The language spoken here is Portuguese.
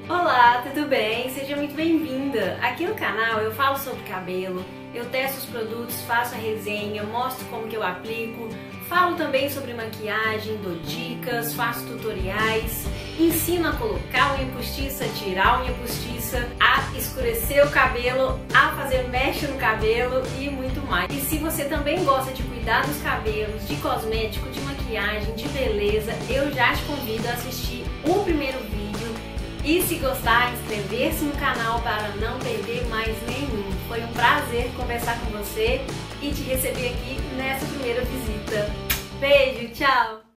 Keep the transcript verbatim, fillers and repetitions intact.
Olá, tudo bem? Seja muito bem-vinda! Aqui no canal eu falo sobre cabelo, eu testo os produtos, faço a resenha, mostro como que eu aplico, falo também sobre maquiagem, dou dicas, faço tutoriais, ensino a colocar unha postiça, tirar a unha postiça, a escurecer o cabelo, a fazer mesh no cabelo e muito mais. E se você também gosta de cuidar dos cabelos, de cosmético, de maquiagem, de beleza, eu já te convido a assistir o primeiro vídeo. E se gostar, inscrever-se no canal para não perder mais nenhum. Foi um prazer conversar com você e te receber aqui nessa primeira visita. Beijo, tchau!